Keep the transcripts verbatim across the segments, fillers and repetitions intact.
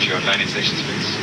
approach you on landing stations, please.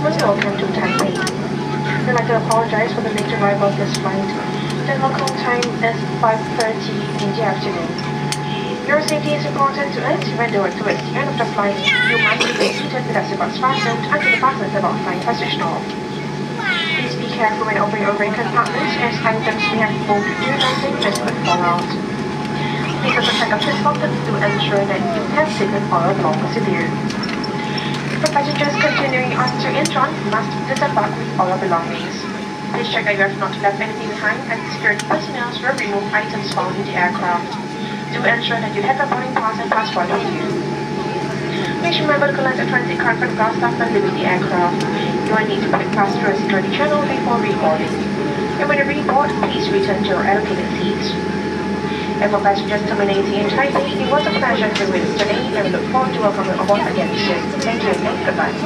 gentlemen, welcome to Taipei. We'd like to apologize for the late arrival of this flight. The local time is five thirty in the afternoon. Your safety is important to us. When towards the end of the flight, you must be seated with your seatbelts fastened until the buttons about flying are switched off. Please be careful when opening overhead compartments as items may have moved during landing risk would fall out. Please also check out this button to ensure that you have secret oil belongings with you. For passengers continuing on to Incheon, must disembark with all your belongings. Please check that you have not left anything behind and security personnel will remove items found in the aircraft. Do ensure that you have a boarding pass and passport with you. Please remember to collect a transit card from ground staff when leaving the aircraft. You will need to quick pass through a security channel before reboarding. And when you reboard, please return to your allocated seats. And for passengers terminating in Taipei, it was a pleasure to be with us today, and we look forward to welcoming you aboard again soon. Thank you and goodbye.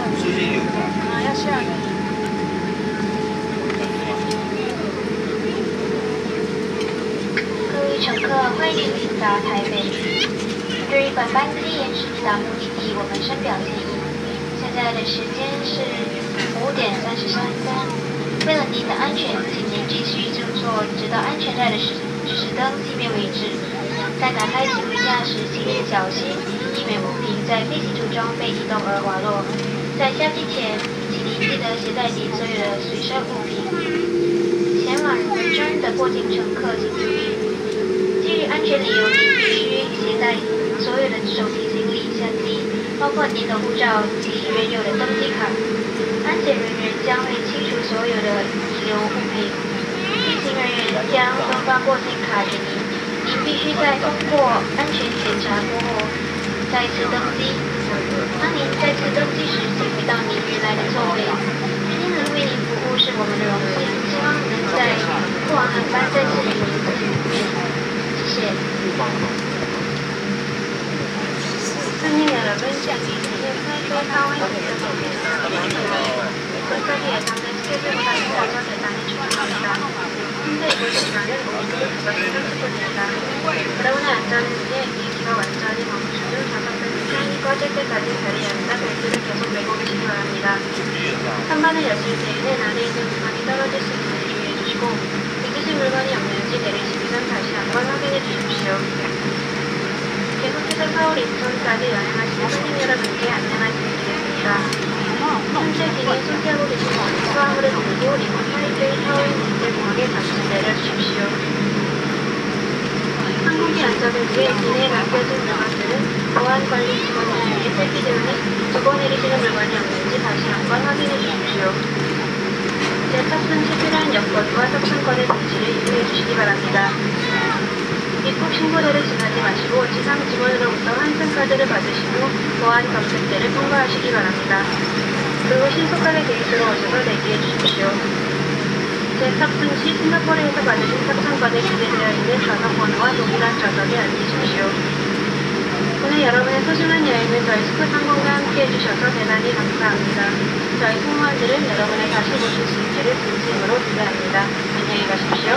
各位乘客，欢迎抵达台北。对于本班机延迟抵达目的地，我们深表歉意。现在的时间是五点三十三分。为了您的安全，请您继续就坐，直到安全带的指指示灯熄灭为止。在打开行李架时，请您小心，以免物品在飞行途中被移动而滑落。在下机前，请您记得携带您所有的随身物品。前往仁川的过境乘客请注意，基于安全理由，您必须携带所有的手提行李、相机，包括您的护照及原有的登机卡。安检人员将会清除所有的遗留物品。地勤人员将分发过境卡给您，您必须在通过安全检查过后再次登机。当您再次登机时，请回到您原来的座位。今天能为您服务是我们的荣幸，希望能在过往航班再次与您见面。谢谢。 손님 여러분, 타이베이 하와이에서 고속이 예상된 스케줄보다 늦어져 대단히 죄송합니다. 현재 이곳 시간은 오후 다섯 시 삼십 분입니다. 여러분의 안전을 위해 비행기가 완전히 멈춘 후 다섯 분 사인이 꺼질 때까지 자리에 앉아 벨트를 계속 매고 계시기 바랍니다. 선반을 여실 때에는 안에 있는 물건이 떨어질 수 있으니 유의해 주시고 잊으신 물건이 없는지 내리시기 전 다시 한번 확인해 주십시오. 계속해서 서울 인천까지 여행하시는 손님 여러분께 안내만 드리겠습니다. 현재 비행을 소지하고 계신 분은 수화물을 들고 이곳 타이베이 하와이 국제공항에 잠시 내려주십시오. 항공기 안전을 위해 기내에 남겨진 물건들은 보안관리 직원을 위해 살피기 전에 두고 내리시는 물건이 없는지 다시 한번 확인해 주십시오. 제 탑승 시 필요한 여권과 탑승권의 등지를 유의해 주시기 바랍니다. 입국 신고대를 지나지 마시고 지상 직원으로부터 환승카드를 받으신 후 보안 검색대를 통과하시기 바랍니다. 그리고 신속하게 게이트로 오셔서 대기해 주십시오. 제 탑승 시 싱가포르에서 받으신 탑승권에 기재되어 있는 좌석번호와 동일한 좌석에 앉으십시오. 오늘 여러분의 소중한 여행을 저희 스쿠상공과 함께 해주셔서 대단히 감사합니다. 저희 승무원들은 여러분을 다시 보실 수 있기를 진심으로 기대합니다. 안녕히 가십시오.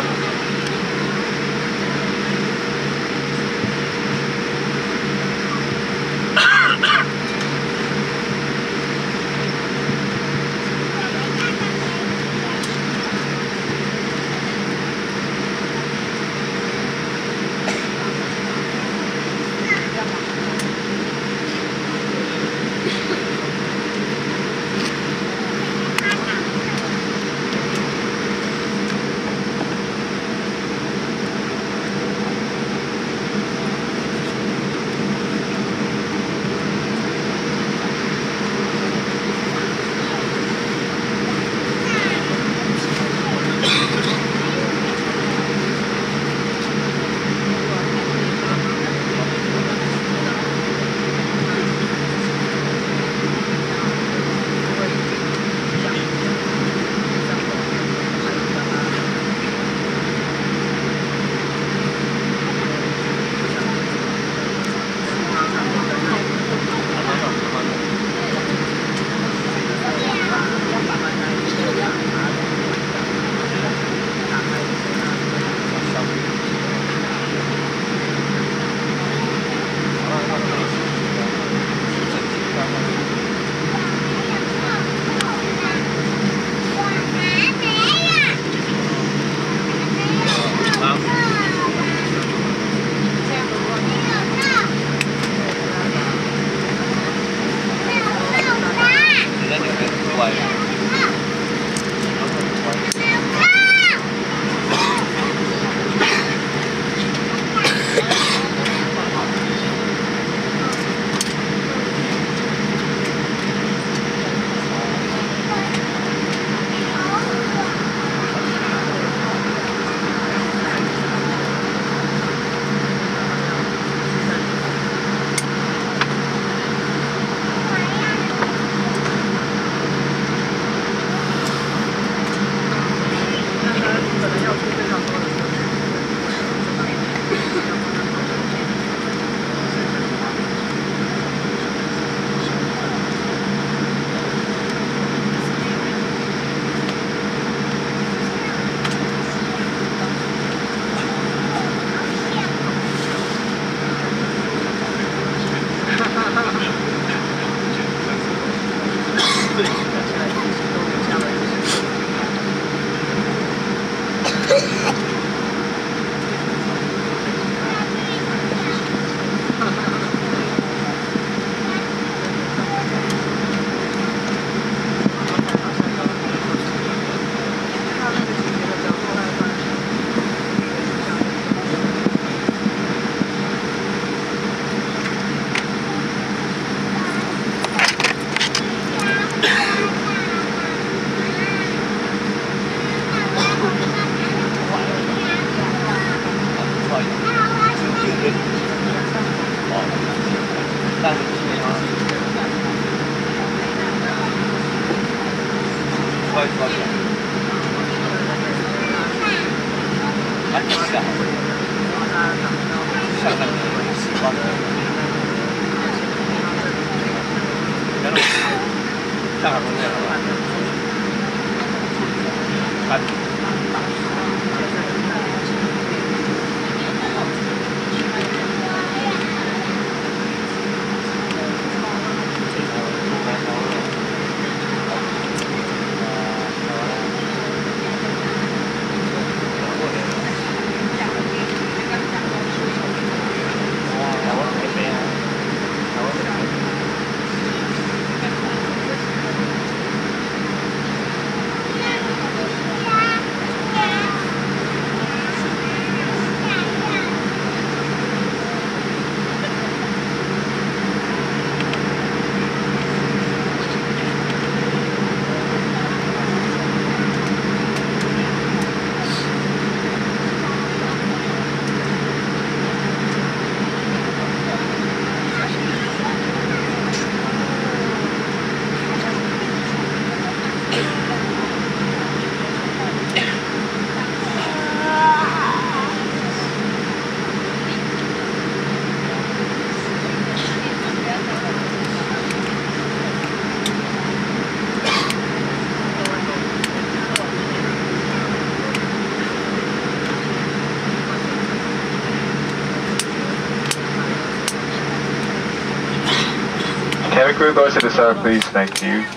意思，不好意思。啊，是啊。向上习惯。然后，上海公司。啊。 Cabin crew, boats to the south, please. Thank you.